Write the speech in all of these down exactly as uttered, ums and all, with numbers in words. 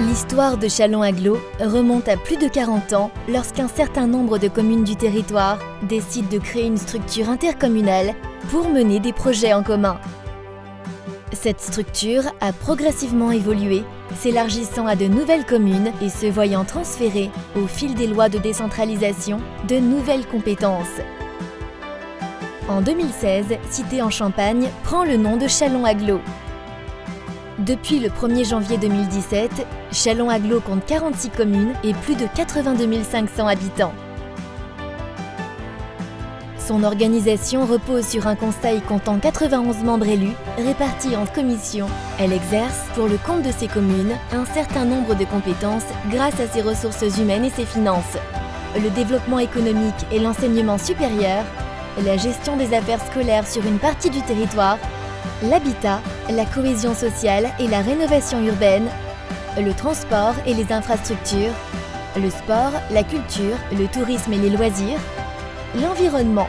L'histoire de Châlons-Agglo remonte à plus de quarante ans lorsqu'un certain nombre de communes du territoire décident de créer une structure intercommunale pour mener des projets en commun. Cette structure a progressivement évolué, s'élargissant à de nouvelles communes et se voyant transférer, au fil des lois de décentralisation, de nouvelles compétences. En deux mille seize, Cité en Champagne prend le nom de Châlons-Agglo. Depuis le premier janvier deux mille dix-sept, Châlons-Agglo compte quarante-six communes et plus de quatre-vingt-deux mille cinq cents habitants. Son organisation repose sur un conseil comptant quatre-vingt-onze membres élus, répartis en commissions. Elle exerce, pour le compte de ses communes, un certain nombre de compétences grâce à ses ressources humaines et ses finances. Le développement économique et l'enseignement supérieur, la gestion des affaires scolaires sur une partie du territoire, l'habitat, la cohésion sociale et la rénovation urbaine, le transport et les infrastructures, le sport, la culture, le tourisme et les loisirs, l'environnement.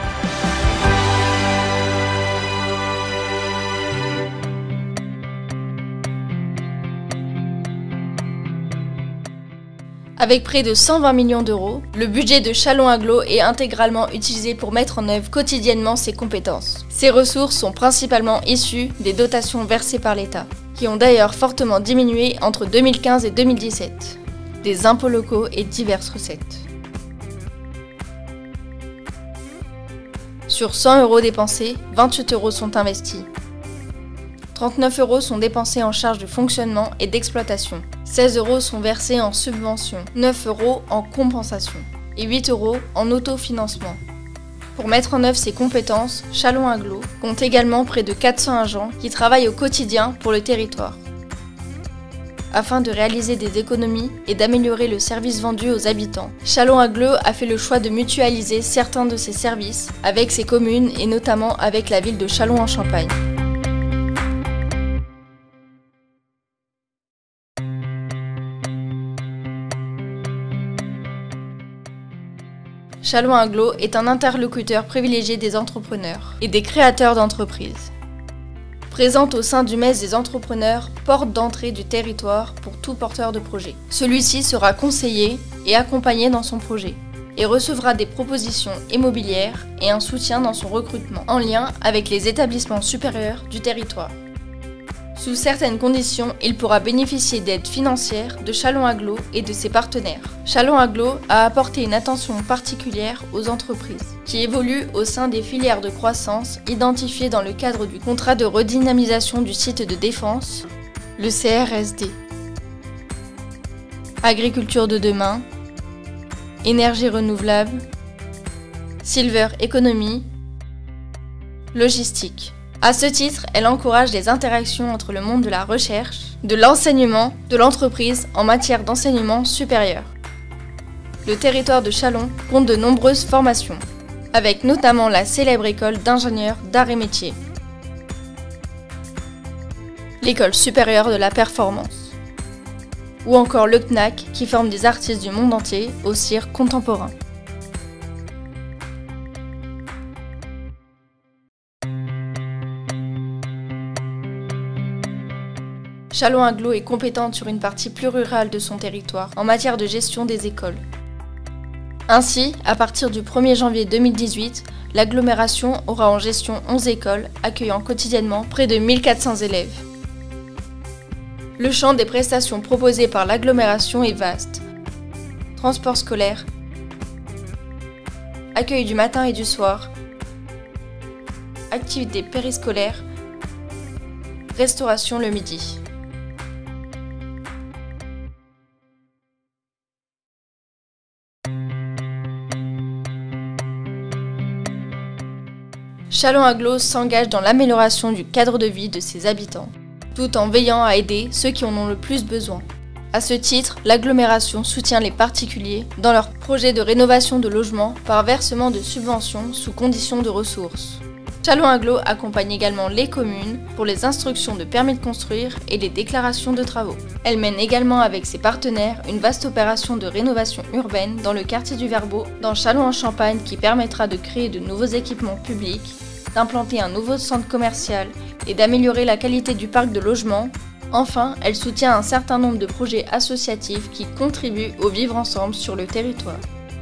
Avec près de cent vingt millions d'euros, le budget de Châlons-Agglo est intégralement utilisé pour mettre en œuvre quotidiennement ses compétences. Ces ressources sont principalement issues des dotations versées par l'État, qui ont d'ailleurs fortement diminué entre deux mille quinze et deux mille dix-sept, des impôts locaux et diverses recettes. Sur cent euros dépensés, vingt-huit euros sont investis. trente-neuf euros sont dépensés en charges de fonctionnement et d'exploitation. seize euros sont versés en subvention, neuf euros en compensation et huit euros en autofinancement. Pour mettre en œuvre ces compétences, Châlons-Agglo compte également près de quatre cents agents qui travaillent au quotidien pour le territoire. Afin de réaliser des économies et d'améliorer le service vendu aux habitants, Châlons-Agglo a fait le choix de mutualiser certains de ses services avec ses communes et notamment avec la ville de Châlons-en-Champagne. Châlons-Agglo est un interlocuteur privilégié des entrepreneurs et des créateurs d'entreprises. Présente au sein du M E S des entrepreneurs, porte d'entrée du territoire pour tout porteur de projet. Celui-ci sera conseillé et accompagné dans son projet et recevra des propositions immobilières et un soutien dans son recrutement en lien avec les établissements supérieurs du territoire. Sous certaines conditions, il pourra bénéficier d'aides financières de Châlons-Agglo et de ses partenaires. Châlons-Agglo a apporté une attention particulière aux entreprises qui évoluent au sein des filières de croissance identifiées dans le cadre du contrat de redynamisation du site de défense, le C R S D. Agriculture de demain, énergie renouvelable, silver economy, logistique. À ce titre, elle encourage les interactions entre le monde de la recherche, de l'enseignement, de l'entreprise en matière d'enseignement supérieur. Le territoire de Châlons compte de nombreuses formations, avec notamment la célèbre école d'ingénieurs d'arts et métiers, l'école supérieure de la performance, ou encore le C N A C qui forme des artistes du monde entier au cirque contemporain. Châlons-Agglo est compétente sur une partie plus rurale de son territoire en matière de gestion des écoles. Ainsi, à partir du premier janvier deux mille dix-huit, l'agglomération aura en gestion onze écoles accueillant quotidiennement près de mille quatre cents élèves. Le champ des prestations proposées par l'agglomération est vaste. Transport scolaire, accueil du matin et du soir, activités périscolaires, restauration le midi. Châlons-Agglo s'engage dans l'amélioration du cadre de vie de ses habitants, tout en veillant à aider ceux qui en ont le plus besoin. À ce titre, l'agglomération soutient les particuliers dans leurs projets de rénovation de logements par versement de subventions sous conditions de ressources. Châlons-Agglo accompagne également les communes pour les instructions de permis de construire et les déclarations de travaux. Elle mène également avec ses partenaires une vaste opération de rénovation urbaine dans le quartier du Verbeau, dans Châlons-en-Champagne, qui permettra de créer de nouveaux équipements publics, d'implanter un nouveau centre commercial et d'améliorer la qualité du parc de logements Enfin, elle soutient un certain nombre de projets associatifs qui contribuent au vivre ensemble sur le territoire.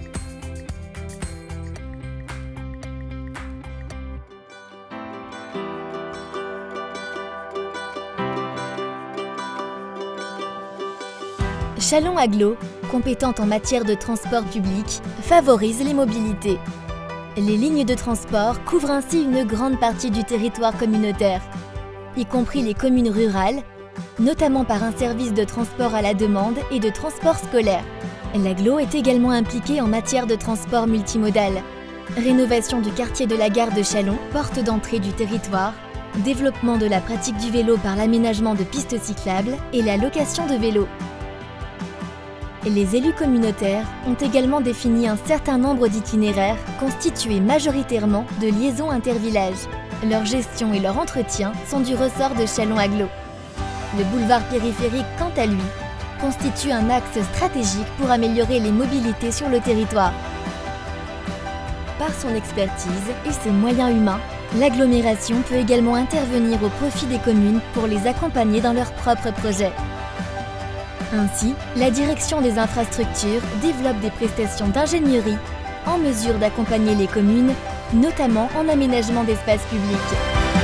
Châlons Agglo, compétente en matière de transport public, favorise les mobilités. Les lignes de transport couvrent ainsi une grande partie du territoire communautaire, y compris les communes rurales, notamment par un service de transport à la demande et de transport scolaire. L'Agglo est également impliquée en matière de transport multimodal. Rénovation du quartier de la gare de Châlons, porte d'entrée du territoire, développement de la pratique du vélo par l'aménagement de pistes cyclables et la location de vélos. Les élus communautaires ont également défini un certain nombre d'itinéraires constitués majoritairement de liaisons intervillages. Leur gestion et leur entretien sont du ressort de Châlons Agglo. Le boulevard périphérique, quant à lui, constitue un axe stratégique pour améliorer les mobilités sur le territoire. Par son expertise et ses moyens humains, l'agglomération peut également intervenir au profit des communes pour les accompagner dans leurs propres projets. Ainsi, la direction des infrastructures développe des prestations d'ingénierie en mesure d'accompagner les communes, notamment en aménagement d'espaces publics.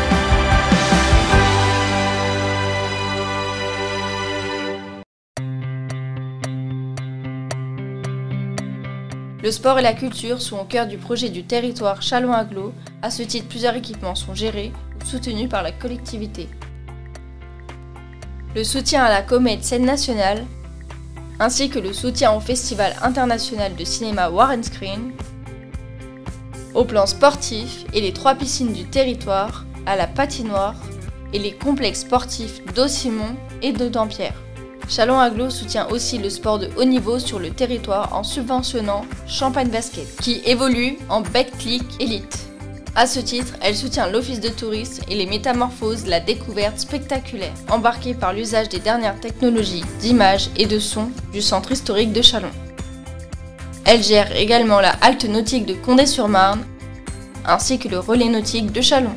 Le sport et la culture sont au cœur du projet du territoire Châlons Agglo. À ce titre, plusieurs équipements sont gérés ou soutenus par la collectivité. Le soutien à la Comète Scène Nationale, ainsi que le soutien au Festival international de cinéma Warren Screen, au plan sportif et les trois piscines du territoire, à la patinoire et les complexes sportifs d'Au-Simon et de Dampierre. Châlons Agglo soutient aussi le sport de haut niveau sur le territoire en subventionnant Champagne Basket, qui évolue en Betclic Elite. À ce titre, elle soutient l'office de tourisme et les métamorphoses de la découverte spectaculaire, embarquée par l'usage des dernières technologies d'image et de son du centre historique de Châlons. Elle gère également la halte nautique de Condé-sur-Marne, ainsi que le relais nautique de Châlons.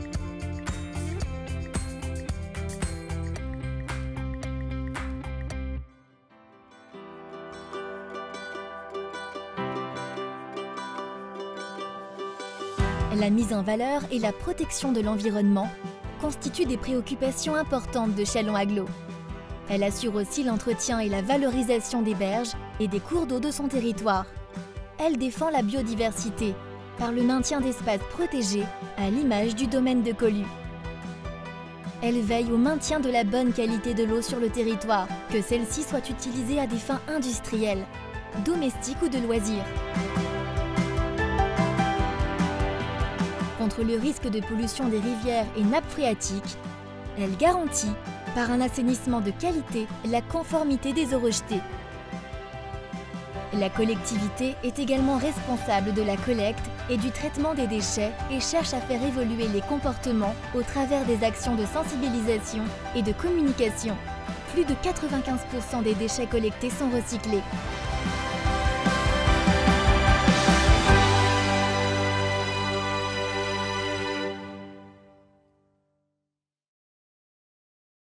La mise en valeur et la protection de l'environnement constituent des préoccupations importantes de Châlons Agglo. Elle assure aussi l'entretien et la valorisation des berges et des cours d'eau de son territoire. Elle défend la biodiversité par le maintien d'espaces protégés à l'image du domaine de Collus. Elle veille au maintien de la bonne qualité de l'eau sur le territoire, que celle-ci soit utilisée à des fins industrielles, domestiques ou de loisirs. Contre le risque de pollution des rivières et nappes phréatiques, elle garantit, par un assainissement de qualité, la conformité des eaux rejetées. La collectivité est également responsable de la collecte et du traitement des déchets et cherche à faire évoluer les comportements au travers des actions de sensibilisation et de communication. Plus de quatre-vingt-quinze pour cent des déchets collectés sont recyclés.